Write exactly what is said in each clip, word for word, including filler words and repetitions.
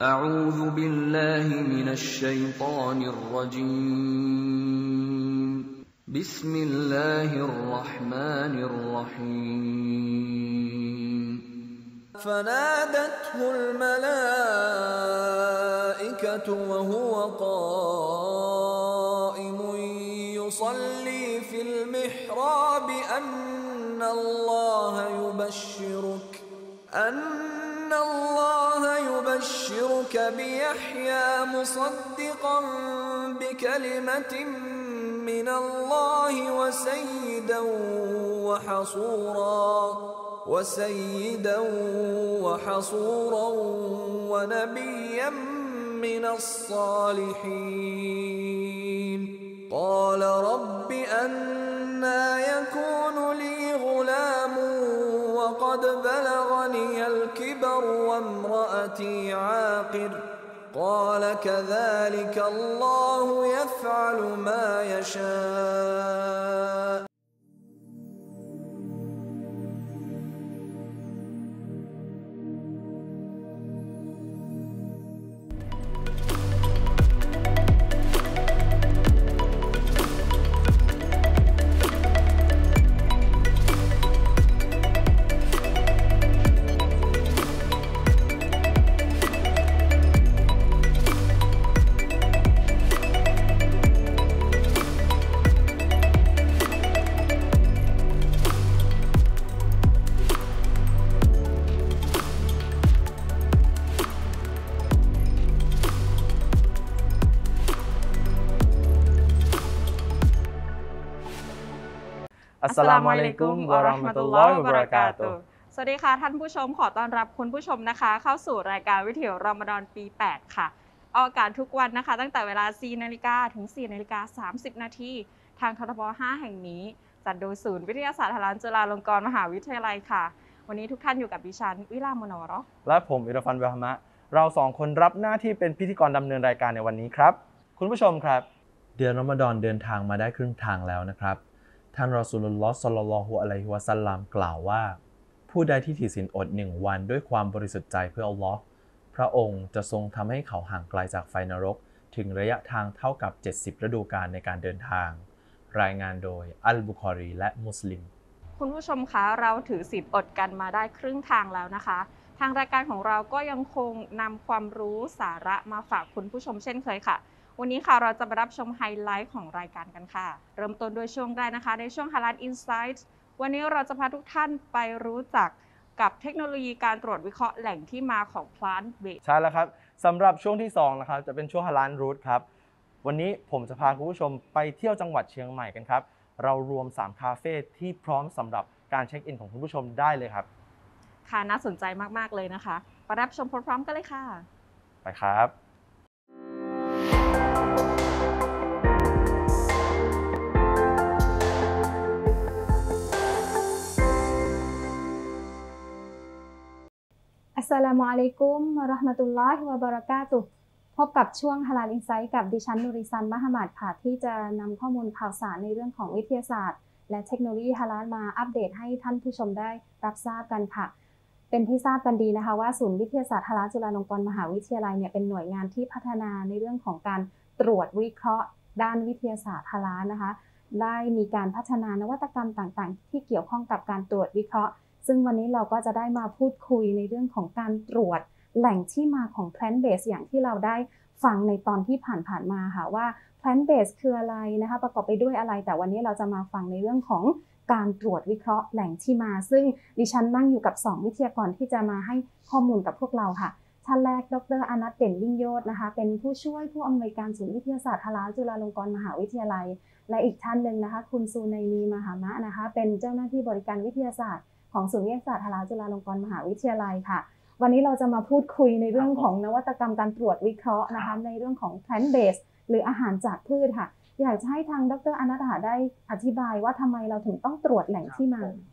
أعوذ بالله من الشيطان الرجيم بسم الله الرحمن الرحيم فنادته الملائكة وهو قائم يصلي في المحراب أن الله يبشرك أن الله يبشرك بيحيى مصدقا بكلمة من الله وسيدا وحصورا وسيدا وحصورا ونبيا من الصالحين قال رب أنى يكون لي غلام وقد بلغني الكبر وامرأتي عاقر قال كذلك الله يفعل ما يشاء อัสสลามุอะลัยกุมวะเราะห์มะตุลลอฮิวะบะเราะกาตุฮ์สวัสดีค่ะท่านผู้ชมขอต้อนรับคุณผู้ชมนะคะเข้าสู่รายการวิถีรอมฎอนปีแปดค่ะออกอากาศทุกวันนะคะตั้งแต่เวลา สี่นาฬิกา ถึง สี่นาฬิกาสามสิบ นาทีทางททบ ห้าแห่งนี้จัดโดยศูนย์วิทยาศาสตร์ฮาลาลจุฬาลงกรณ์มหาวิทยาลัยค่ะวันนี้ทุกท่านอยู่กับดิฉันวิลามุนอวะเราะห์และผมอิรฟันเวลฮามะเราสองคนรับหน้าที่เป็นพิธีกรดำเนินรายการในวันนี้ครับคุณผู้ชมครับเดือนรอมฎอนเดินทางมาได้ครึ่งทางแล้วนะครับท่านรอซูลุลลอฮ์ ศ็อลลัลลอฮุอะลัยฮิวะซัลลัมกล่าวว่าผู้ใดที่ถือศีลอดหนึ่งวันด้วยความบริสุทธิ์ใจเพื่ออัลลอฮ์พระองค์จะทรงทำให้เขาห่างไกลจากไฟนรกถึงระยะทางเท่ากับเจ็ดสิบฤดูกาลในการเดินทางรายงานโดยอัลบุคอรีและมุสลิมคุณผู้ชมคะเราถือศีลอดกันมาได้ครึ่งทางแล้วนะคะทางรายการของเราก็ยังคงนำความรู้สาระมาฝากคุณผู้ชมเช่นเคยค่ะวันนี้ค่ะเราจะมารับชมไฮไลท์ของรายการกันค่ะเริ่มต้นด้วยช่วงแรกนะคะในช่วง Halal Insight วันนี้เราจะพาทุกท่านไปรู้จักกับเทคโนโลยีการตรวจวิเคราะห์แหล่งที่มาของ Plant Based ใช่แล้วครับสำหรับช่วงที่สองนะครับจะเป็นช่วง Halal Route ครับวันนี้ผมจะพาคุณผู้ชมไปเที่ยวจังหวัดเชียงใหม่กันครับเรารวมสามคาเฟ่ที่พร้อมสำหรับการเช็คอินของคุณผู้ชมได้เลยครับค่ะน่าสนใจมากๆเลยนะคะไปรับชมพร้อมๆกันเลยค่ะไปครับอัสสลามุอะลัยกุมวะเราะห์มะตุลลอฮิวะบะเราะกาตุฮ์พบกับช่วง Halal Insight กับดิฉันนูริซันมะฮมัดค่ะที่จะนำข้อมูลข่าวสารในเรื่องของวิทยาศาสตร์และเทคโนโลยีฮาลาลมาอัปเดตให้ท่านผู้ชมได้รับทราบกันค่ะเป็นที่ทราบกันดีนะคะว่าศูนย์วิทยาศาสตร์ฮาลาลจุฬาลงกรณ์มหาวิทยาลัยเนี่ยเป็นหน่วยงานที่พัฒนาในเรื่องของการตรวจวิเคราะห์ด้านวิทยาศาสตร์ฮาลาลนะคะได้มีการพัฒนานวัตกรรมต่างๆที่เกี่ยวข้องกับการตรวจวิเคราะห์ซึ่งวันนี้เราก็จะได้มาพูดคุยในเรื่องของการตรวจแหล่งที่มาของ plant based อย่างที่เราได้ฟังในตอนที่ผ่านๆมาค่ะว่า plant based คืออะไรนะคะประกอบไปด้วยอะไรแต่วันนี้เราจะมาฟังในเรื่องของการตรวจวิเคราะห์แหล่งที่มาซึ่งดิฉันนั่งอยู่กับสองวิทยากรที่จะมาให้ข้อมูลกับพวกเราค่ะท่านแรกดร.อนัท เด่นยิ่งโยศนะคะเป็นผู้ช่วยผู้อำนวยการศูนย์วิทยาศาสตร์ฮาลาลจุฬาลงกรณ์มหาวิทยาลัยและอีกท่านหนึ่งนะคะคุณซูไนนีมหามะนะคะเป็นเจ้าหน้าที่บริการวิทยาศาสตร์ของศูนย์วิทยาศาสตร์ฮาลาลจุฬาลงกรณ์มหาวิทยาลัยค่ะวันนี้เราจะมาพูดคุยในเรื่องของนวัตกรรมการตรวจวิเคราะห์นะคะในเรื่องของ plant based หรืออาหารจากพืชค่ะอยากจะให้ทางดร.อนัทได้อธิบายว่าทำไมเราถึงต้องตรวจแหล่งที่มา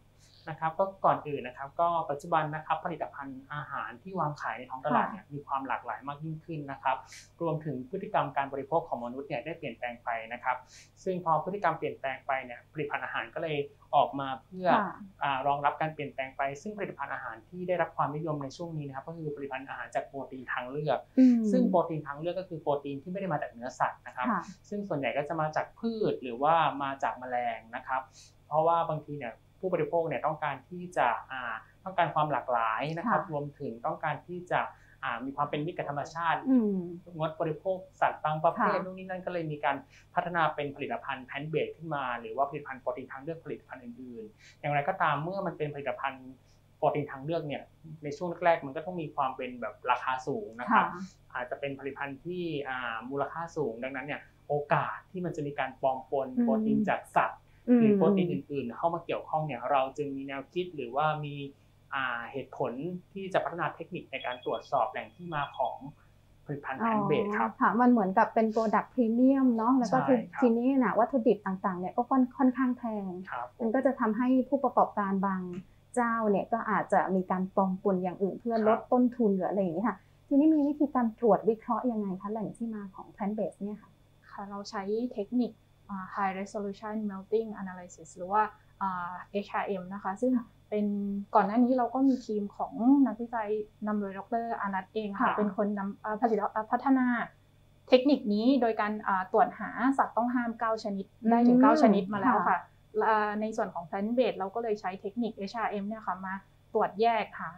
นะครับก็ก่อนอื่นนะครับก็ปัจจุบันนะครับผลิตภัณฑ์อาหารที่วางขายในท้องตลาดเนี่ยมีความหลากหลายมากยิ่งขึ้นนะครับรวมถึงพฤติกรรมการบริโภคของมนุษย์เนี่ยได้เปลี่ยนแปลงไปนะครับซึ่งพอพฤติกรรมเปลี่ยนแปลงไปเนี่ยผลิตภัณฑ์อาหารก็เลยออกมาเพื่อรองรับการเปลี่ยนแปลงไปซึ่งผลิตภัณฑ์อาหารที่ได้รับความนิยมในช่วงนี้นะครับก็คือผลิตภัณฑ์อาหารจากโปรตีนทางเลือกซึ่งโปรตีนทางเลือกก็คือโปรตีนที่ไม่ได้มาจากเนื้อสัตว์นะครับซึ่งส่วนใหญ่ก็จะมาจากพืชหรือว่ามาจากแมลงนะครับเพราะว่าบางทีเนี่ยผู้บริโภคเนี่ยต้องการที่จะต้องการความหลากหลายนะครับรวมถึงต้องการที่จะมีความเป็นมิตรกับธรรมชาติงดบริโภคสัตว์บางประเภทนู่นนี่นั่นก็เลยมีการพัฒนาเป็นผลิตภัณฑ์แพลนท์เบสขึ้นมาหรือว่าผลิตภัณฑ์โปรตีนทางเลือกผลิตภัณฑ์อื่นๆอย่างไรก็ตามเมื่อมันเป็นผลิตภัณฑ์โปรตีนทางเลือกเนี่ยในช่วงแรกๆมันก็ต้องมีความเป็นแบบราคาสูงนะครับอาจจะเป็นผลิตภัณฑ์ที่มูลค่าสูงดังนั้นเนี่ยโอกาสที่มันจะมีการปลอมปนโปรตีนจากสัตว์หรือโปรตีนอื่นๆเข้ามาเกี่ยวข้องเนี่ยเราจึงมีแนวคิดหรือว่ามีเหตุผลที่จะพัฒนาเทคนิคในการตรวจสอบแหล่งที่มาของผลิตภัณฑ์แพลนท์เบสครับค่ะมันเหมือนกับเป็นโปรดักต์พรีเมียมเนาะแล้วก็ทีนี้นะวัตถุดิบต่างๆเนี่ยก็ค่อนข้างแพงมันก็จะทำให้ผู้ประกอบการบางเจ้าเนี่ยก็อาจจะมีการปลอมปนอย่างอื่นเพื่อลดต้นทุนหรืออะไรอย่างนี้ค่ะทีนี้มีวิธีการตรวจวิเคราะห์ยังไงคะแหล่งที่มาของแพลนท์เบสเนี่ยค่ะค่ะเราใช้เทคนิค High Resolution Melting Analysis หรือว่า เอช อาร์ เอ็ม นะคะซึ่งเป็นก่อนหน้านี้เราก็มีทีมของนักวิจัยนำโดยดร.อานัทเองค่ะเป็นคนนำผลิตพัฒนาเทคนิคนี้โดยการตรวจหาสัตว์ต้องห้ามเก้าชนิดได้ถึงเก้าชนิดมาแล้วค่ะในส่วนของ Plant Based เราก็เลยใช้เทคนิค เอช อาร์ เอ็ม เนี่ยค่ะมาตรวจแยกหา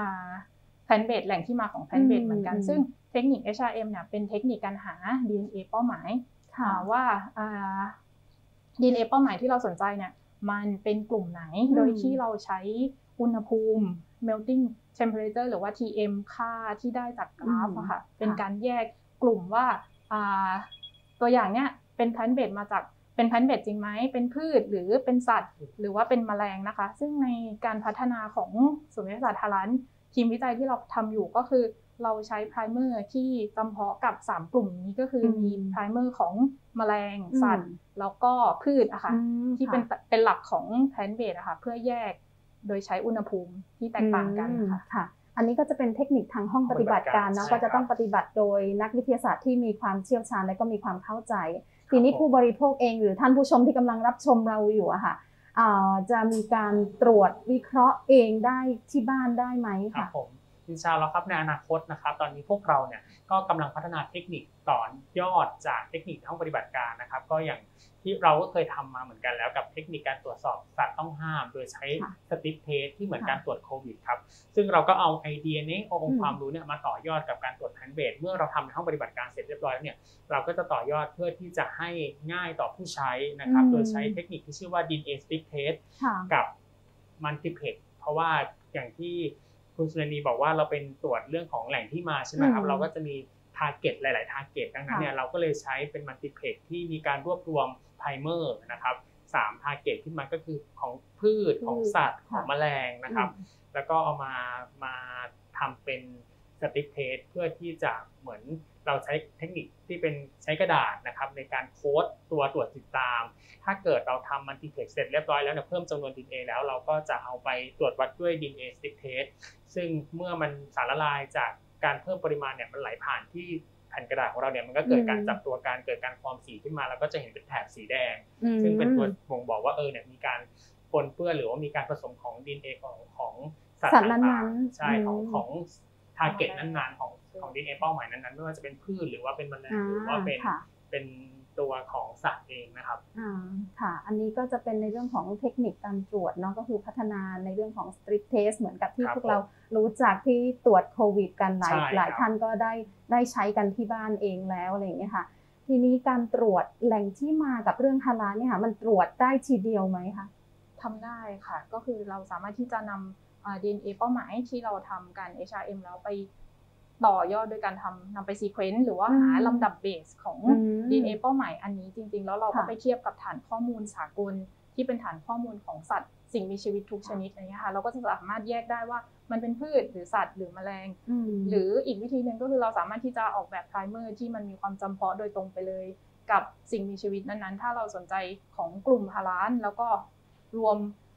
Plant Based แหล่งที่มาของ Plant Based เหมือนกันซึ่งเทคนิค เอช อาร์ เอ็ม เนี่ยเป็นเทคนิคการหา ดี เอ็น เอ เป้าหมายว่า ดี เอ็น เอ เป้าหมายที่เราสนใจเนี่ยมันเป็นกลุ่มไหนโดยที่เราใช้อุณหภูมิ melting temperature หรือว่า ที เอ็ม ค่าที่ได้จากกราฟอะค่ะเป็นการแยกกลุ่มว่าตัวอย่างเนี้ยเป็น plant based มาจากเป็น plant based จริงไหมเป็นพืชหรือเป็นสัตว์หรือว่าเป็นแมลงนะคะซึ่งในการพัฒนาของศูนย์วิทยาศาสตร์ฮาลาลทีมวิจัยที่เราทำอยู่ก็คือเราใช้ไพรเมอร์ที่จำเพาะกับสามกลุ่มนี้ก็คือมีไพรเมอร์ของแมลงสัตว์แล้วก็พืชอะค่ะที่เป็นเป็นหลักของแพลนท์เบสอะค่ะเพื่อแยกโดยใช้อุณหภูมิที่แตกต่างกันค่ะอันนี้ก็จะเป็นเทคนิคทางห้องปฏิบัติการเนาะก็จะต้องปฏิบัติโดยนักวิทยาศาสตร์ที่มีความเชี่ยวชาญและก็มีความเข้าใจทีนี้ผู้บริโภคเองหรือท่านผู้ชมที่กำลังรับชมเราอยู่อะค่ะจะมีการตรวจวิเคราะห์เองได้ที่บ้านได้ไหมค่ะอินชาอัลลอฮ์ครับในอนาคตนะครับตอนนี้พวกเราเนี่ยก็กำลังพัฒนาเทคนิคต่อยอดจากเทคนิคห้องปฏิบัติการนะครับก็อย่างที่เราก็เคยทำมาเหมือนกันแล้วกับเทคนิคการตรวจสอบสัตว์ต้องห้ามโดยใช้สติ๊ปเทสที่เหมือนการตรวจโควิดครับซึ่งเราก็เอาไอเดียนี้เอาองค์ความรู้เนี่ยมาต่อยอดกับการตรวจแพลนท์เบสเมื่อเราทำในห้องปฏิบัติการเสร็จเรียบร้อยแล้วเนี่ยเราก็จะต่อยอดเพื่อที่จะให้ง่ายต่อผู้ใช้นะครับโดยใช้เทคนิคที่ชื่อว่า ดี เอ็น เอ Stick Test กับ Multiplex เพราะว่าอย่างที่คุณสุนันท์บอกว่าเราเป็นตรวจเรื่องของแหล่งที่มาใช่ไหมครับเราก็จะมี target หลายๆ target ดังนั้นเนี่ยเราก็เลยใช้เป็น multiplex ที่มีการรวบรวม primer นะครับสาม target ขึ้นมาก็คือของพืชของสัตว์ของแมลงนะครับแล้วก็เอามามาทำเป็น stick test เพื่อที่จะเหมือนเราใช้เทคนิคที่เป็นใช้กระดาษนะครับในการโค้ดตัวตรวจติดตามถ้าเกิดเราทำ multiplex เสร็จเรียบร้อยแล้วเนี่ยเพิ่มจำนวน ดี เอ็น เอ แล้วเราก็จะเอาไปตรวจวัดด้วย ดี เอ็น เอ stick test ซึ่งเมื่อมันสารละลายจากการเพิ่มปริมาณเนี่ยมันไหลผ่านที่แผ่นกระดาษของเราเนี่ยมันก็เกิดการจับตัวการเกิดการฟอร์มสีขึ้นมาแล้วก็จะเห็นเป็นแถบสีแดงซึ่งเป็นตัวบ่งบอกว่าเออเนี่ยมีการปนเปื้อนหรือว่ามีการผสมของ ดี เอ็น เอ ของของสัตว์ต่างๆใช่ของของ target นั้นๆของของ ดี เอ็น เอ เป้าหมายนั้นๆไม่ว่าจะเป็นพืชหรือว่าเป็นแมลงหรือว่าเป็นเป็นตัวของสัตว์เองนะครับอ่าค่ะอันนี้ก็จะเป็นในเรื่องของเทคนิคการตรวจเนาะก็คือพัฒนาในเรื่องของ strip test เหมือนกับที่พวกเรารู้จักที่ตรวจโควิดกันหลายหลายท่านก็ได้ได้ใช้กันที่บ้านเองแล้วอะไรอย่างเงี้ยค่ะทีนี้การตรวจแหล่งที่มากับเรื่องฮาลาลเนี่ยค่ะมันตรวจได้ทีเดียวไหมคะทำได้ค่ะก็คือเราสามารถที่จะนำ ดี เอ็น เอ เป้าหมายที่เราทำการ เอช อาร์ เอ็ม แล้วไปต่อยอดโดยการทำนำไปซีเควนซ์หรือว่าหาลำดับเบสของ ดี เอ็น เอ เป้าหมายอันนี้จริงๆแล้วเราก็ไปเทียบกับฐานข้อมูลสากลที่เป็นฐานข้อมูลของสัตว์สิ่งมีชีวิตทุกชนิดอะไรเงี้ยค่ะเราก็จะสามารถแยกได้ว่ามันเป็นพืชหรือสัตว์หรือแมลงหรืออีกวิธีหนึ่งก็คือเราสามารถที่จะออกแบบไพรเมอร์ที่มันมีความจำเพาะโดยตรงไปเลยกับสิ่งมีชีวิตนั้นๆถ้าเราสนใจของกลุ่มฮาลาลแล้วก็รวม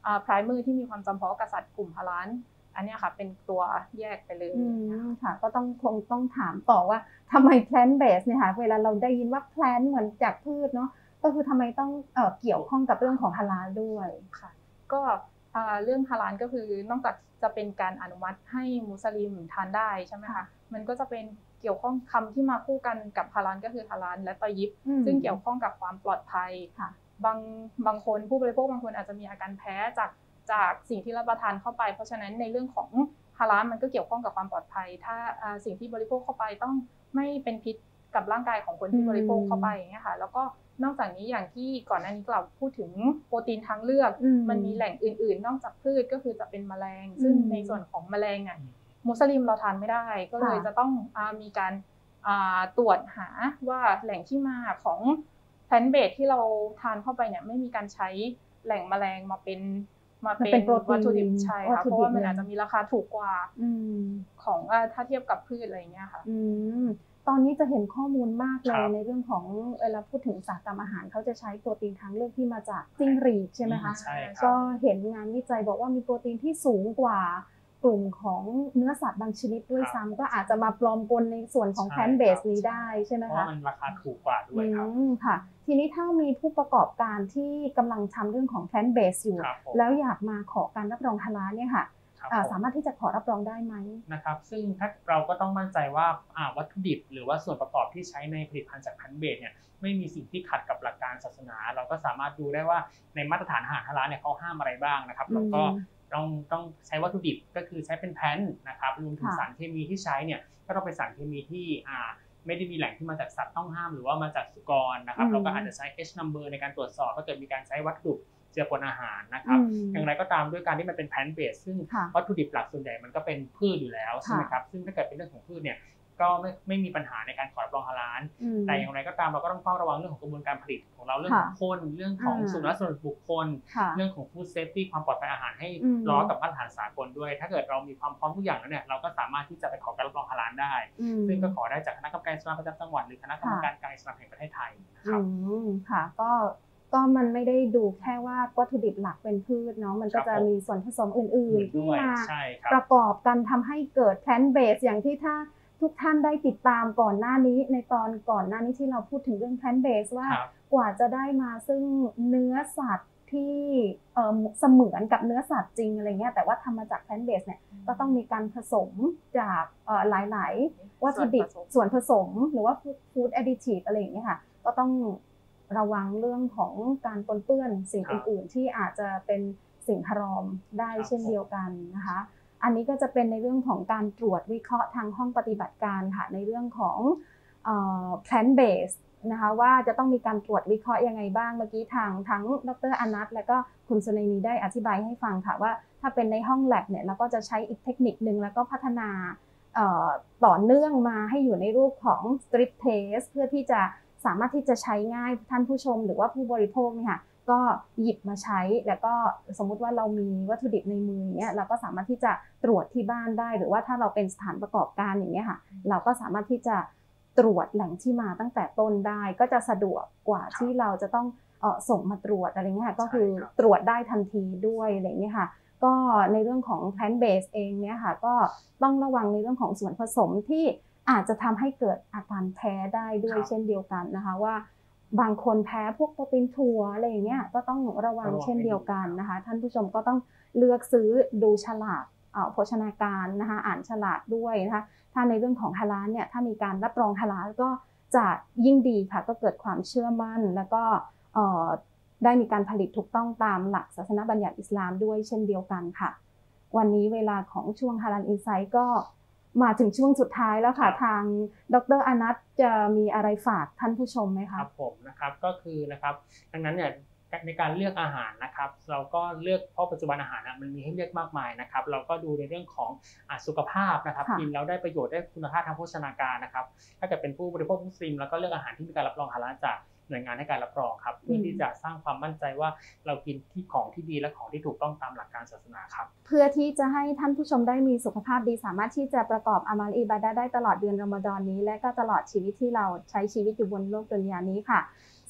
อ่าไพรเมอร์ที่มีความจำเพาะกับสัตว์กลุ่มฮาลาลอันนี้ค่ะเป็นตัวแยกไปเลยค่ะก็ต้องคงต้องถามต่อว่าทำไม plant based เนี่ยค่ะเวลาเราได้ยินว่า plant เหมือนจากพืชเนาะก็คือทำไมต้องเอ่อเกี่ยวข้องกับเรื่องของฮาลาลด้วยค่ะก็เรื่องฮาลาลก็คือนอกจากจะเป็นการอนุมัติให้มุสลิมทานได้ใช่ไหมคะมันก็จะเป็นเกี่ยวข้องคำที่มาคู่กันกับฮาลาลก็คือฮาลาลและตอยิบซึ่งเกี่ยวข้องกับความปลอดภัยบางบางคนผู้บริโภคบางคนอาจจะมีอาการแพ้จากจากสิ่งที่รับประทานเข้าไปเพราะฉะนั้นในเรื่องของฮาลาลมันก็เกี่ยวข้องกับความปลอดภัยถ้าสิ่งที่บริโภคเข้าไปต้องไม่เป็นพิษกับร่างกายของคนที่บริโภคเข้าไปอย่างเงี้ยค่ะแล้วก็นอกจากนี้อย่างที่ก่อนหน้านี้กล่าวพูดถึงโปรตีนทางเลือกมันมีแหล่งอื่นๆนอกจากพืชก็คือจะเป็นแมลงซึ่งในส่วนของแมลงอ่ะมุสลิมเราทานไม่ได้ก็เลยจะต้องมีการตรวจหาว่าแหล่งที่มาของแพลนท์เบสที่เราทานเข้าไปเนี่ยไม่มีการใช้แหล่งแมลงมาเป็นมาเป็นวัตถุดิบใช่ค่ะเพราะว่ามันอาจจะมีราคาถูกกว่าของถ้าเทียบกับพืชอะไรอย่างเงี้ยค่ะตอนนี้จะเห็นข้อมูลมากเลยในเรื่องของเวลาพูดถึงอุตสาหกรรมอาหารเขาจะใช้โปรตีนทางเลือกที่มาจากจิ้งหรีดใช่ไหมคะก็เห็นงานวิจัยบอกว่ามีโปรตีนที่สูงกว่ากลุ่มของเนื้อสัตว์บางชนิดด้วยซ้ำก็อาจจะมาปลอมปนในส่วนของแพลนท์เบสนี้ได้ใช่ไหมคะเพราะมันราคาถูกกว่าด้วยครับค่ะทีนี้ถ้ามีผู้ประกอบการที่กำลังทำเรื่องของแพลนท์เบสอยู่แล้วอยากมาขอการรับรองฮาลาลเนี่ยค่ะสามารถที่จะขอรับรองได้ไหมนะครับซึ่งถ้าเราก็ต้องมั่นใจว่าวัตถุดิบหรือว่าส่วนประกอบที่ใช้ในผลิตภัณฑ์จากแพลนท์เบสเนี่ยไม่มีสิ่งที่ขัดกับหลักการศาสนาเราก็สามารถดูได้ว่าในมาตรฐานอาหารฮาลาลเนี่ยเขาห้ามอะไรบ้างนะครับแล้วก็ต้องต้องใช้วัตถุดิบก็คือใช้เป็นแพลนท์นะครับรวมถึงสารเคมีที่ใช้เนี่ยก็ต้องเป็นสารเคมีที่อ่าไม่ได้มีแหล่งที่มาจากสัตว์ต้องห้ามหรือว่ามาจากสุกรนะครับเราก็อาจจะใช้ H number ในการตรวจสอบถ้าเกิดมีการใช้วัตถุเจือปนอาหารนะครับอย่างไรก็ตามด้วยการที่มันเป็นแพลนท์เบสซึ่งวัตถุดิบหลักส่วนใหญ่มันก็เป็นพืชอยู่แล้วใช่ไหมครับซึ่งถ้าเกิดเป็นเรื่องของพืชเนี่ยก็ไม่ไม่มีปัญหาในการขอรับรองฮาลาลแต่อย่างไรก็ตามเราก็ต้องเฝ้าระวังเรื่องของกระบวนการผลิตของเราเรื่องของคนเรื่องของสุขลักษณะบุคคลเรื่องของฟู้ดเซฟตี้ความปลอดภัยอาหารให้ล้อกับมาตรฐานสากลด้วยถ้าเกิดเรามีความพร้อมทุกอย่างแล้วเนี่ยเราก็สามารถที่จะไปขอการรับรองฮาลาลได้ซึ่งก็ขอได้จากคณะกรรมการอิสลามประจำจังหวัดหรือคณะกรรมการการอิสลามแห่งประเทศไทยนะครับค่ะก็ก็มันไม่ได้ดูแค่ว่าวัตถุดิบหลักเป็นพืชเนาะมันก็จะมีส่วนผสมอื่นๆที่มาประกอบกันทำให้เกิดแพลนท์เบสอย่างที่ถ้าทุกท่านได้ติดตามก่อนหน้านี้ในตอนก่อนหน้านี้ที่เราพูดถึงเรื่องแพลนท์เบสว่ากว่าจะได้มาซึ่งเนื้อสัตว์ที่เอ่อเสมือนกับเนื้อสัตว์จริงอะไรเงี้ยแต่ว่าทำมาจากแพลนท์เบสเนี่ยก็ต้องมีการผสมจากเอ่อหลายๆวัตถุดิบส่วนผสมหรือว่าฟู้ดแอดดิทีฟอะไรอย่างเงี้ยค่ะก็ต้องระวังเรื่องของการปนเปื้อนสิ่งอื่นๆที่อาจจะเป็นสิ่งฮารอมได้เช่นเดียวกันนะคะอันนี้ก็จะเป็นในเรื่องของการตรวจวิเคราะห์ทางห้องปฏิบัติการค่ะในเรื่องของเอ่อ plant based นะคะว่าจะต้องมีการตรวจวิเคราะห์ยังไงบ้างเมื่อกี้ทางทั้งดร.อนัทและก็คุณสุนัยนีได้อธิบายให้ฟังค่ะว่าถ้าเป็นในห้อง lab เนี่ยเราก็จะใช้อีกเทคนิคนึงแล้วก็พัฒนาต่อเนื่องมาให้อยู่ในรูปของ strip test เพื่อที่จะสามารถที่จะใช้ง่ายท่านผู้ชมหรือว่าผู้บริโภคเนี่ยค่ะก็หยิบมาใช้แล้วก็สมมุติว่าเรามีวัตถุดิบในมืออย่างเงี้ยเราก็สามารถที่จะตรวจที่บ้านได้หรือว่าถ้าเราเป็นสถานประกอบการอย่างเงี้ยค่ะเราก็สามารถที่จะตรวจแหล่งที่มาตั้งแต่ต้นได้ก็จะสะดวกกว่าที่เราจะต้องเอ่อส่งมาตรวจอะไรเงี้ยค่ะก็คือตรวจได้ทันทีด้วยอะไรเงี้ยค่ะก็ในเรื่องของ plant based เองเนี่ยค่ะก็ต้องระวังในเรื่องของส่วนผสมที่อาจจะทำให้เกิดอาการแพ้ได้ด้วยเช่นเดียวกันนะคะว่าบางคนแพ้พวกโปรตีนถั่วอะไรอย่างเงี้ยก็ต้องระวังเช่นเดียวกันนะคะท่านผู้ชมก็ต้องเลือกซื้อดูฉลากโภชนาการนะคะอ่านฉลากด้วยนะคะถ้าในเรื่องของฮาลาลเนี่ยถ้ามีการรับรองฮาลาลก็จะยิ่งดีค่ะก็เกิดความเชื่อมั่นแล้วก็ได้มีการผลิตถูกต้องตามหลักศาสนบัญญัติอิสลามด้วยเช่นเดียวกันค่ะวันนี้เวลาของช่วงฮาลาลอินไซต์ก็มาถึงช่วงสุดท้ายแล้วค่ะทางดร.อนัทจะมีอะไรฝากท่านผู้ชมไหมคะครับผมนะครับก็คือนะครับดังนั้นเนี่ยในการเลือกอาหารนะครับเราก็เลือกเพราะปัจจุบันอาหารมันมีให้เลือกมากมายนะครับเราก็ดูในเรื่องของสุขภาพนะครับกินแล้วได้ประโยชน์ได้คุณภาพทางโภชนาการนะครับถ้าเกิดเป็นผู้บริโภคมุสลิมแล้วก็เลือกอาหารที่มีการรับรองฮาลาลจากหน่วยงานให้การรับรองครับเพื่อที่จะสร้างความมั่นใจว่าเรากินที่ของที่ดีและของที่ถูกต้องตามหลักการศาสนาครับเพื่อที่จะให้ท่านผู้ชมได้มีสุขภาพดีสามารถที่จะประกอบอามัลอิบาดะห์ได้ตลอดเดือนรอมฎอนนี้และก็ตลอดชีวิตที่เราใช้ชีวิตอยู่บนโลกดุนยานี้ค่ะ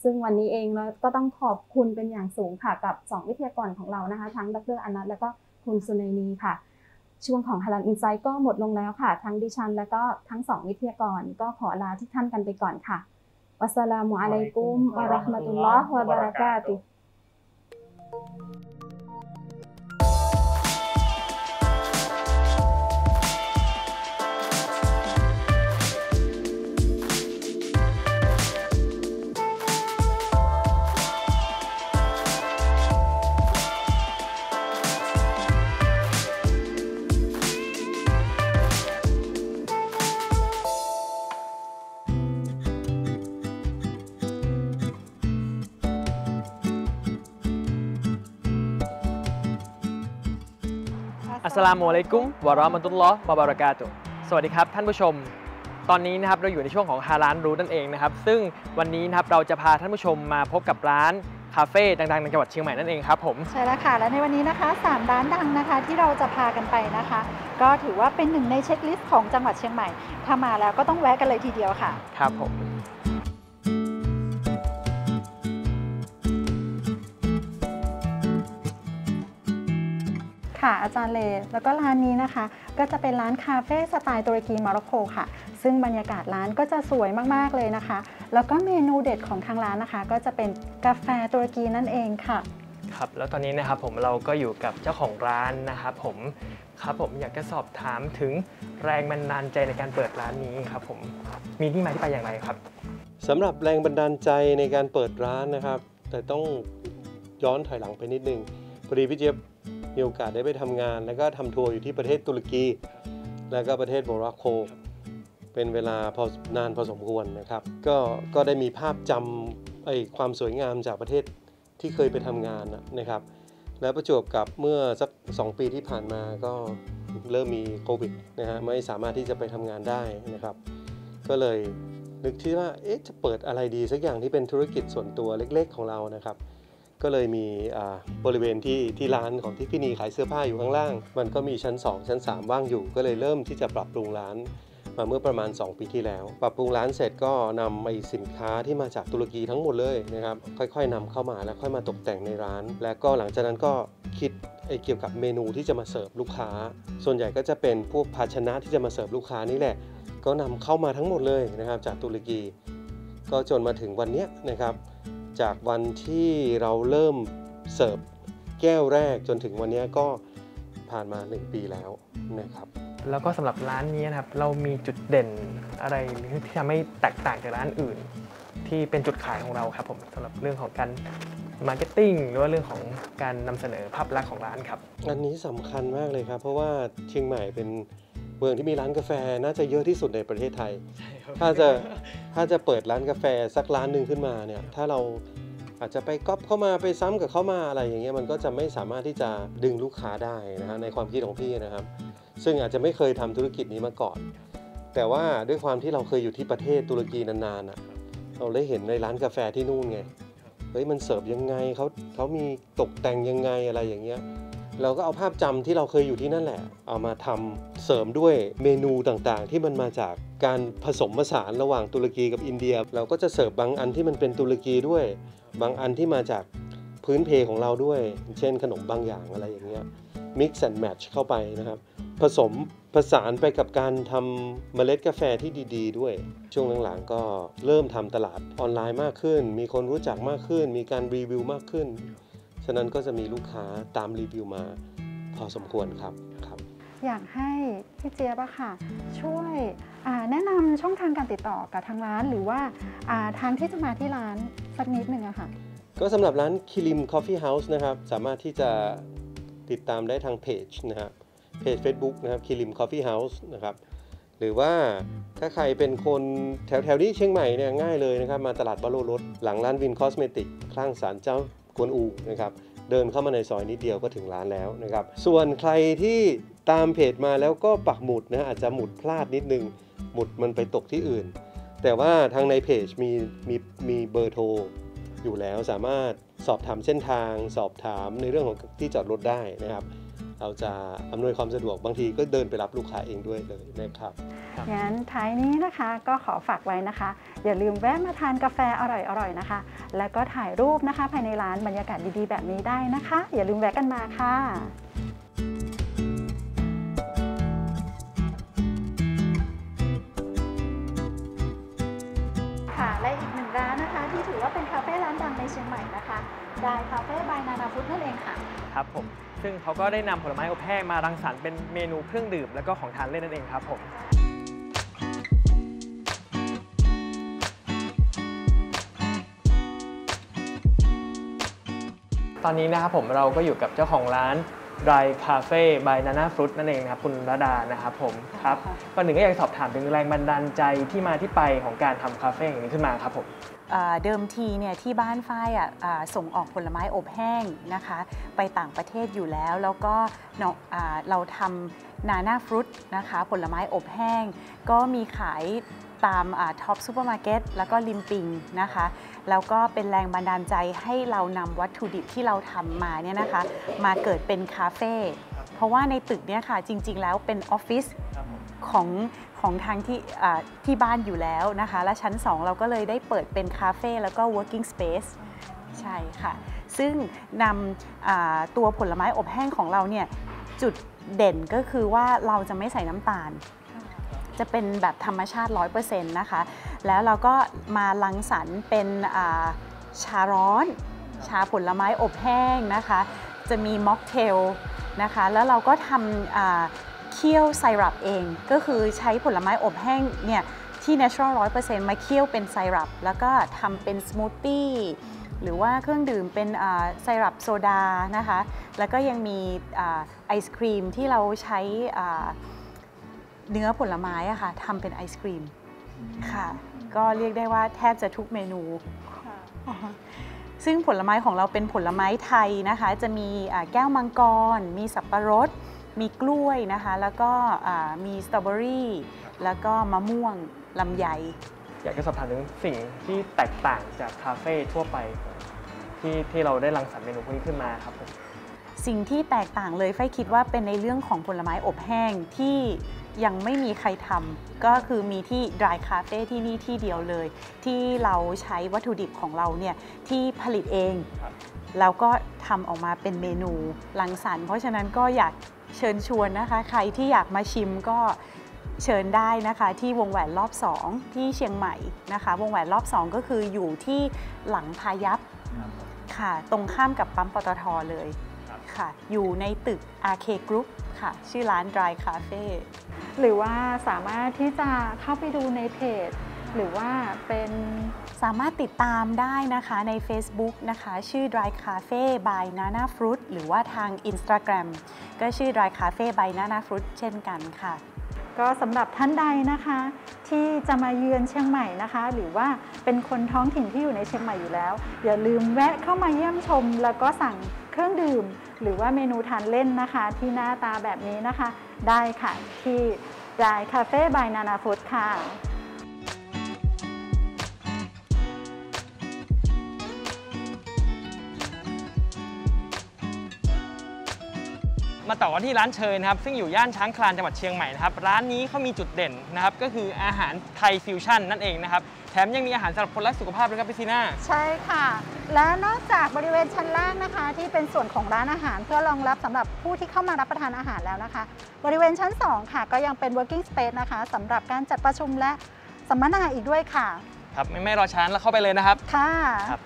ซึ่งวันนี้เองเราก็ต้องขอบคุณเป็นอย่างสูงค่ะกับสองวิทยากรของเรานะคะทั้งดร.อนัทและก็คุณสุนัยนีค่ะช่วงของฮาลาลอินไซต์ก็หมดลงแล้วค่ะทั้งดิฉันและก็ทั้งสองวิทยากรก็ขอลาทุกท่านกันไปก่อนค่ะวัสสลามุอะลัยกุมวะเราะห์มะตุลลอฮ์วะบะเราะกาตุฮ์อัสสลามุอะลัยกุมวะเราะห์มะตุลลอฮ์วะบะเราะกาตุฮ์สวัสดีครับท่านผู้ชมตอนนี้นะครับเราอยู่ในช่วงของฮาลาลรู้นั่นเองนะครับซึ่งวันนี้นะครับเราจะพาท่านผู้ชมมาพบกับร้านคาเฟ่ดังๆในจังหวัดเชียงใหม่นั่นเองครับผมใช่แล้วค่ะและในวันนี้นะคะสามร้านดังนะคะที่เราจะพากันไปนะคะก็ถือว่าเป็นหนึ่งในเช็คลิสต์ของจังหวัดเชียงใหม่ถ้ามาแล้วก็ต้องแวะกันเลยทีเดียวค่ะครับผมค่ะอาจารย์เลแล้วก็ร้านนี้นะคะก็จะเป็นร้านคาเฟ่สไตล์ตุรกีโมร็อกโกค่ะซึ่งบรรยากาศร้านก็จะสวยมากๆเลยนะคะแล้วก็เมนูเด็ดของทางร้านนะคะก็จะเป็นกาแฟตุรกีนั่นเองค่ะครับแล้วตอนนี้นะครับผมเราก็อยู่กับเจ้าของร้านนะครับผมครับผมอยากจะสอบถามถึงแรงบันดาลใจในการเปิดร้านนี้ครับผมมีที่มาที่ไปอย่างไรครับสำหรับแรงบันดาลใจในการเปิดร้านนะครับแต่ต้องย้อนถอยหลังไปนิดนึงพอดีพี่เจี๊ยบมีโอกาสได้ไปทำงานแล้วก็ทำทัวร์อยู่ที่ประเทศตุรกีแล้วก็ประเทศโมร็อกโกเป็นเวลาพอนานพอสมควรนะครับก็ก็ได้มีภาพจำไอ้ความสวยงามจากประเทศที่เคยไปทำงานนะครับแล้วประจวบกับเมื่อสักสองปีที่ผ่านมาก็เริ่มมีโควิดนะฮะไม่สามารถที่จะไปทำงานได้นะครับก็เลยนึกที่ว่าเอ๊ะจะเปิดอะไรดีสักอย่างที่เป็นธุรกิจส่วนตัวเล็กๆของเรานะครับก็เลยมีบริเวณที่ที่ร้านของที่พี่นีขายเสื้อผ้าอยู่ข้างล่างมันก็มีชั้นสองชั้นสามว่างอยู่ก็เลยเริ่มที่จะปรับปรุงร้านมาเมื่อประมาณสองปีที่แล้วปรับปรุงร้านเสร็จก็นำไอ้สินค้าที่มาจากตุรกีทั้งหมดเลยนะครับค่อยๆนำเข้ามาแล้วค่อยมาตกแต่งในร้านแล้วก็หลังจากนั้นก็คิดไอ้เกี่ยวกับเมนูที่จะมาเสิร์ฟลูกค้าส่วนใหญ่ก็จะเป็นพวกภาชนะที่จะมาเสิร์ฟลูกค้านี่แหละก็นำเข้ามาทั้งหมดเลยนะครับจากตุรกีก็จนมาถึงวันนี้นะครับจากวันที่เราเริ่มเสิร์ฟแก้วแรกจนถึงวันนี้ก็ผ่านมาหนึ่งปีแล้วนะครับแล้วก็สำหรับร้านนี้นะครับเรามีจุดเด่นอะไรที่ทำให้แตกต่างจากร้านอื่นที่เป็นจุดขายของเราครับผมสำหรับเรื่องของการมาร์เก็ตติ้งหรือว่าเรื่องของการนำเสนอภาพลักษณ์ของร้านครับอันนี้สำคัญมากเลยครับเพราะว่าเชียงใหม่เป็นเมืองที่มีร้านกาแฟน่าจะเยอะที่สุดในประเทศไทยถ้าจะถ้าจะเปิดร้านกาแฟสักร้านหนึ่งขึ้นมาเนี่ยถ้าเราอาจจะไปก๊อปเข้ามาไปซ้ำกับเข้ามาอะไรอย่างเงี้ยมันก็จะไม่สามารถที่จะดึงลูกค้าได้นะฮะในความคิดของพี่นะครับซึ่งอาจจะไม่เคยทำธุรกิจนี้มาก่อนแต่ว่าด้วยความที่เราเคยอยู่ที่ประเทศตุรกีนานๆอ่ะเราได้เห็นในร้านกาแฟที่นู่นไงเฮ้ยมันเสิร์ฟยังไงเขาเขามีตกแต่งยังไงอะไรอย่างเงี้ยเราก็เอาภาพจำที่เราเคยอยู่ที่นั่นแหละเอามาทำเสริมด้วยเมนูต่างๆที่มันมาจากการผสมผสานระหว่างตุรกีกับอินเดียเราก็จะเสิร์ฟบางอันที่มันเป็นตุรกีด้วยบางอันที่มาจากพื้นเพของเราด้วยเช่นขนมบางอย่างอะไรอย่างเงี้ย mix and match เข้าไปนะครับผสมผสานไปกับการทำเมล็ดกาแฟที่ดีๆด้วยช่วงหลังๆก็เริ่มทำตลาดออนไลน์มากขึ้นมีคนรู้จักมากขึ้นมีการรีวิวมากขึ้นฉะนั้นก็จะมีลูกค้าตามรีวิวมาพอสมควรครับครับอยากให้พี่เจี๊ยบอะค่ะช่วยแนะนำช่องทางการติดต่อกับทางร้านหรือว่าทางที่จะมาที่ร้านสักนิดนึงอะค่ะก็สำหรับร้านคิริมคอฟฟี่เฮาส์นะครับสามารถที่จะติดตามได้ทางเพจนะครับเพจ Facebook นะครับคิริมคอฟฟี่เฮาส์นะครับหรือว่าถ้าใครเป็นคนแถวๆนี้เชียงใหม่เนี่ยง่ายเลยนะครับมาตลาดบาโลรถหลังร้านวินคอสเมติกข้างศาลเจ้ากวนอูนะครับเดินเข้ามาในซอยนิดเดียวก็ถึงร้านแล้วนะครับส่วนใครที่ตามเพจมาแล้วก็ปักหมุดนะอาจจะหมุดพลาดนิดนึงหมุดมันไปตกที่อื่นแต่ว่าทางในเพจมีมีมีเบอร์โทรอยู่แล้วสามารถสอบถามเส้นทางสอบถามในเรื่องของที่จอดรถได้นะครับเราจะอำนวยความสะดวกบางทีก็เดินไปรับลูกค้าเองด้วยเลยนะครับงั้นท้ายนี้นะคะก็ขอฝากไว้นะคะอย่าลืมแวะมาทานกาแฟอร่อยๆนะคะแล้วก็ถ่ายรูปนะคะภายในร้านบรรยากาศดีๆแบบนี้ได้นะคะอย่าลืมแวะกันมาค่ะค่ะและอีกหนึ่งร้านนะคะที่ถือว่าเป็นคาเฟ่ร้านดังในเชียงใหม่นะคะได้คาเฟ่บายนานาฟู้ดนั่นเองค่ะครับผมซึ่งเขาก็ได้นำผลไม้อบแห้งมารังสรรค์เป็นเมนูเครื่องดื่มแล้วก็ของทานเล่นนั่นเองครับผมตอนนี้นะครับผมเราก็อยู่กับเจ้าของร้าน Dry Cafe by Nana Fruit นั่นเองครับคุณระดานะครับผมครับก่อนหนึ่งก็อยากสอบถามถึงแรงบันดาลใจที่มาที่ไปของการทำคาเฟ่อย่างนี้ขึ้นมาครับผมเดิมทีเนี่ยที่บ้านฝ้ายอ่ะส่งออกผลไม้อบแห้งนะคะไปต่างประเทศอยู่แล้วแล้วก็เราทำนาน่าฟรุตนะคะผลไม้อบแห้งก็มีขายตามท็อปซูเปอร์มาร์เก็ตแล้วก็ริมปิงนะคะแล้วก็เป็นแรงบันดาลใจให้เรานำวัตถุดิบที่เราทำมาเนี่ยนะคะมาเกิดเป็นคาเฟ่เพราะว่าในตึกเนี่ยค่ะจริงๆแล้วเป็นออฟฟิศของของทางที่ที่บ้านอยู่แล้วนะคะและชั้นสองเราก็เลยได้เปิดเป็นคาเฟ่แล้วก็ working space ใช่ค่ะซึ่งนำตัวผลไม้อบแห้งของเราเนี่ยจุดเด่นก็คือว่าเราจะไม่ใส่น้ำตาลจะเป็นแบบธรรมชาติ ร้อยเปอร์เซ็นต์ นะคะแล้วเราก็มารังสรรค์เป็นชาร้อนชาผลไม้อบแห้งนะคะจะมีม็อกเทลนะคะแล้วเราก็ทำเคี่ยวไซรัปเองก็คือใช้ผลไม้อบแห้งเนี่ยที่ natural ร้อยเปอร์เซ็นต์ มาเคี่ยวเป็นไซรัปแล้วก็ทำเป็นสมูทตี้หรือว่าเครื่องดื่มเป็นไซรัปโซดานะคะแล้วก็ยังมีไอศครีมที่เราใช้เนื้อผลไม้อะค่ะทำเป็นไอศครีมค่ะก็เรียกได้ว่าแทบจะทุกเมนูซึ่งผลไม้ของเราเป็นผลไม้ไทยนะคะจะมีแก้วมังกรมีสับปะรดมีกล้วยนะคะแล้วก็มีสตรอเบอรี่แล้วก็มะม่วงลำไยอยากจะสอบถามถึงสิ่งที่แตกต่างจากคาเฟ่ทั่วไปที่ที่เราได้รังสรรค์เมนูพวกนี้ขึ้นมาครับผมสิ่งที่แตกต่างเลยไฟคิดว่าเป็นในเรื่องของผลไม้อบแห้งที่ยังไม่มีใครทำก็คือมีที่ Dry Cafe ที่นี่ที่เดียวเลยที่เราใช้วัตถุดิบของเราเนี่ยที่ผลิตเองแล้วก็ทำออกมาเป็นเมนูรังสรรค์เพราะฉะนั้นก็อยากเชิญชวนนะคะใครที่อยากมาชิมก็เชิญได้นะคะที่วงแหวนรอบสองที่เชียงใหม่นะคะวงแหวนรอบสองก็คืออยู่ที่หลังพายัพค่ะตรงข้ามกับปั๊มปตทเลยค่ะอยู่ในตึก อาร์ เค Group ค่ะชื่อร้าน Dry Cafe หรือว่าสามารถที่จะเข้าไปดูในเพจหรือว่าเป็นสามารถติดตามได้นะคะใน Facebook นะคะชื่อ Dry Cafe by Nana Fruit หรือว่าทาง Instagram ก็ชื่อ Dry Cafe by Nana Fruit เช่นกันค่ะก็สำหรับท่านใดนะคะที่จะมาเยือนเชียงใหม่นะคะหรือว่าเป็นคนท้องถิ่นที่อยู่ในเชียงใหม่อยู่แล้วอย่าลืมแวะเข้ามาเยี่ยมชมแล้วก็สั่งเครื่องดื่มหรือว่าเมนูทานเล่นนะคะที่หน้าตาแบบนี้นะคะได้ค่ะที่ Dry Cafe by Nana Food ค่ะมาต่อกันที่ร้านเชยนะครับซึ่งอยู่ย่านช้างคลานจังหวัดเชียงใหม่นะครับร้านนี้เขามีจุดเด่นนะครับก็คืออาหารไทยฟิวชั่นนั่นเองนะครับแถมยังมีอาหารสำหรับคนรักสุขภาพด้วยครับพี่ซีน่าใช่ค่ะและนอกจากบริเวณชั้นล่างนะคะที่เป็นส่วนของร้านอาหารเพื่อรองรับสำหรับผู้ที่เข้ามารับประทานอาหารแล้วนะคะบริเวณชั้นสองค่ะก็ยังเป็น working space นะคะสำหรับการจัดประชุมและสัมมนาอีกด้วยค่ะครับไม่ไม่รอช้าแล้วเข้าไปเลยนะครับค่ะครับ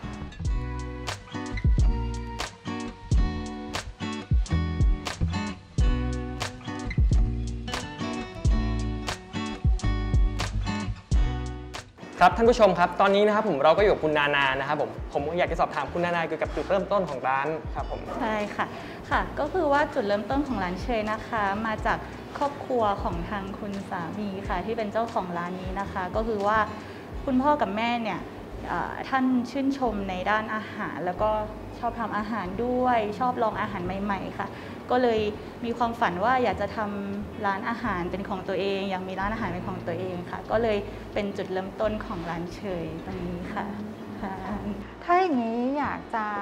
ครับท่านผู้ชมครับตอนนี้นะครับผมเราก็อยู่กับคุณนานานะครับผมผมอยากจะสอบถามคุณนานาเกี่ยวกับจุดเริ่มต้นของร้านครับผมใช่ค่ะค่ะก็คือว่าจุดเริ่มต้นของร้านเชยนะคะมาจากครอบครัวของทางคุณสามีค่ะที่เป็นเจ้าของร้านนี้นะคะก็คือว่าคุณพ่อกับแม่เนี่ยท่านชื่นชมในด้านอาหารแล้วก็ชอบทำอาหารด้วยชอบลองอาหารใหม่ๆค่ะก็เลยมีความฝันว่าอยากจะทำร้านอาหารเป็นของตัวเองอยากมีร้านอาหารเป็นของตัวเองค่ะก็เลยเป็นจุดเริ่มต้นของร้านเชยตรงนี้ค่ะถ้าอย่างนี้อยากจะ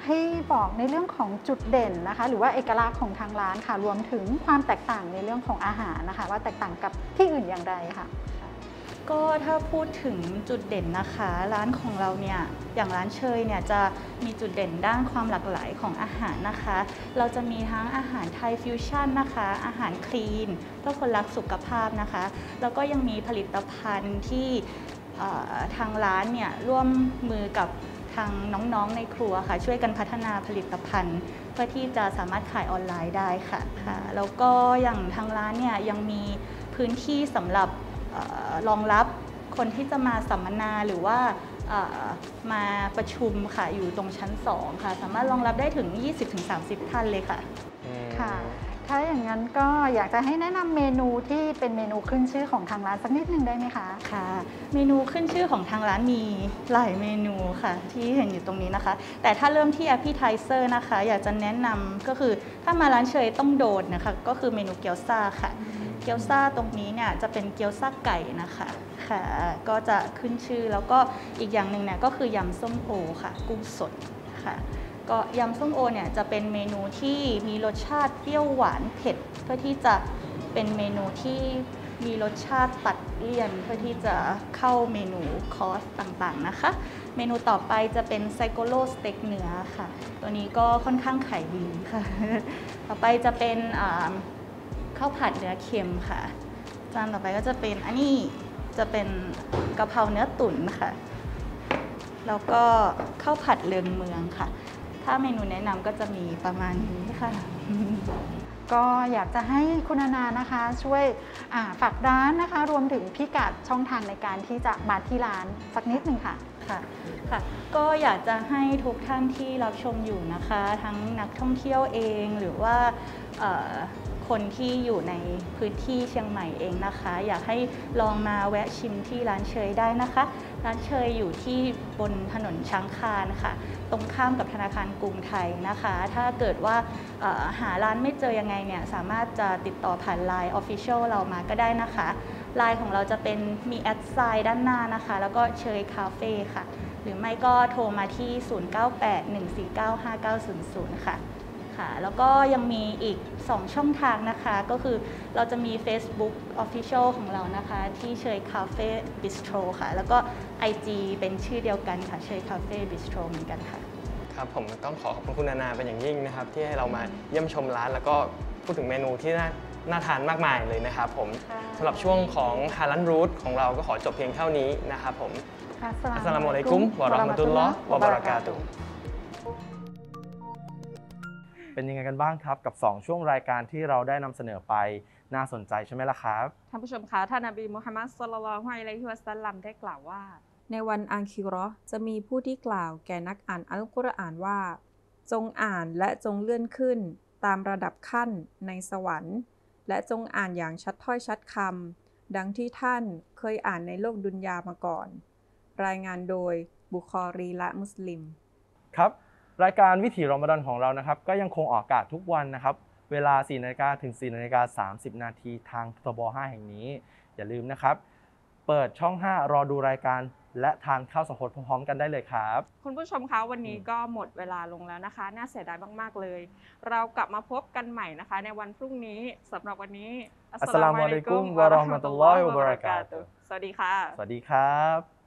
ให้บอกในเรื่องของจุดเด่นนะคะหรือว่าเอกลักษณ์ของทางร้านค่ะรวมถึงความแตกต่างในเรื่องของอาหารนะคะว่าแตกต่างกับที่อื่นอย่างไรค่ะก็ถ้าพูดถึงจุดเด่นนะคะร้านของเราเนี่ยอย่างร้านเชยเนี่ยจะมีจุดเด่นด้านความหลากหลายของอาหารนะคะเราจะมีทั้งอาหารไทยฟิวชั่นนะคะอาหารคลีนเพื่อคนรักสุขภาพนะคะแล้วก็ยังมีผลิตภัณฑ์ที่ทางร้านเนี่ยร่วมมือกับทางน้องๆในครัวค่ะช่วยกันพัฒนาผลิตภัณฑ์เพื่อที่จะสามารถขายออนไลน์ได้ค่ะค่ะแล้วก็อย่างทางร้านเนี่ยยังมีพื้นที่สำหรับรองรับคนที่จะมาสัมมนาหรือว่ามาประชุมค่ะอยู่ตรงชั้นสองค่ะสามารถรองรับได้ถึง ยี่สิบถึงสามสิบ ท่านเลยค่ะค่ะถ้าอย่างนั้นก็อยากจะให้แนะนำเมนูที่เป็นเมนูขึ้นชื่อของทางร้านสักนิดนึงได้ไหมคะค่ะเมนูขึ้นชื่อของทางร้านมีหลายเมนูค่ะที่เห็นอยู่ตรงนี้นะคะแต่ถ้าเริ่มที่ appetizer นะคะอยากจะแนะนำก็คือถ้ามาร้านเชยต้องโดดนะคะก็คือเมนูเกี๊ยวซ่าค่ะเกี๊ยวซ่าตรงนี้เนี่ยจะเป็นเกี๊ยวซ่าไก่นะคะค่ะก็จะขึ้นชื่อแล้วก็อีกอย่างหนึ่งเนี่ยก็คือยำส้มโอค่ะกุ้งสดค่ะก็ยำส้มโอเนี่ยจะเป็นเมนูที่มีรสชาติเปรี้ยวหวานเผ็ดเพื่อที่จะเป็นเมนูที่มีรสชาติตัดเลี่ยนเพื่อที่จะเข้าเมนูคอร์สต่างๆนะคะเมนูต่อไปจะเป็นไซโกโลสเต็กเนื้อค่ะตัวนี้ก็ค่อนข้างขายดีค่ะต่อไปจะเป็นข้าวผัดเนื้อเค็มค่ะจานต่อไปก็จะเป็นอันนี้จะเป็นกะเพราเนื้อตุ๋นค่ะแล้วก็ข้าวผัดเลืองเมืองค่ะถ้าเมนูแนะนำก็จะมีประมาณนี้ค่ะก็อยากจะให้คุณนานานะคะช่วยฝากร้านนะคะรวมถึงพิกัดช่องทางในการที่จะมาที่ร้านสักนิดหนึ่งค่ะค่ะค่ะก็อยากจะให้ทุกท่านที่รับชมอยู่นะคะทั้งนักท่องเที่ยวเองหรือว่าคนที่อยู่ในพื้นที่เชียงใหม่เองนะคะอยากให้ลองมาแวะชิมที่ร้านเชยได้นะคะร้านเชยอยู่ที่บนถนนช้างคานค่ะตรงข้ามกับธนาคารกรุงไทยนะคะถ้าเกิดว่าหาร้านไม่เจอยังไงเนี่ยสามารถจะติดต่อผ่าน ไลน์ Official เรามาก็ได้นะคะไลน์ของเราจะเป็นมีแอดไซน์ด้านหน้านะคะแล้วก็เชยคาเฟ่ค่ะหรือไม่ก็โทรมาที่ ศูนย์ เก้า แปด หนึ่ง สี่ เก้า ห้า เก้า ศูนย์ ศูนย์ ค่ะแล้วก็ยังมีอีกสองช่องทางนะคะก็คือเราจะมี Facebook Official ของเรานะคะที่เชยคาเฟ่บิสโตรค่ะแล้วก็ ไอ จี เป็นชื่อเดียวกันค่ะเชยคาเฟ่บิสโตรเหมือนกันค่ะครับผมต้องขอขอบคุณคุณนานาเป็นอย่างยิ่งนะครับที่ให้เรามาเยี่ยมชมร้านแล้วก็พูดถึงเมนูที่น่าน่าทานมากมายเลยนะครับผมสำหรับช่วงของฮาลันรูทของเราก็ขอจบเพียงเท่านี้นะครับผมอัสสลามุอะลัยกุมวะเราะห์มะตุลลอฮ์วะบะเราะกาตุฮ์เป็นยังไงกันบ้างครับกับสองช่วงรายการที่เราได้นำเสนอไปน่าสนใจใช่ไหมล่ะครับท่านผู้ชมคะท่านนบีมุฮัมมัด ศ็อลลัลลอฮุอะลัยฮิวะซัลลัมได้กล่าวว่าในวันอาคิเราะห์จะมีผู้ที่กล่าวแก่นักอ่านอัลกุรอานว่าจงอ่านและจงเลื่อนขึ้นตามระดับขั้นในสวรรค์และจงอ่านอย่างชัดถ้อยชัดคำดังที่ท่านเคยอ่านในโลกดุนยามาก่อนรายงานโดยบุคอรีและมุสลิมครับรายการวิถีรอมฎอนของเรานะครับก็ยังคงออกอากาศทุกวันนะครับเวลา สี่นาฬิกา ถึง สี่นาฬิกาสามสิบ นาทีทางทบห้าแห่งนี้อย่าลืมนะครับเปิดช่องห้ารอดูรายการและทานข้าวสังคมพร้อมๆกันได้เลยครับคุณผู้ชมคะวันนี้ก็หมดเวลาลงแล้วนะคะน่าเสียดายมากๆเลยเรากลับมาพบกันใหม่นะคะในวันพรุ่งนี้สำหรับวันนี้อัสสลามุอะลัยกุมวะเราะห์มะตุลลอฮิวะบะเราะกาตุฮ์สวัสดีค่ะสวัสดีครับ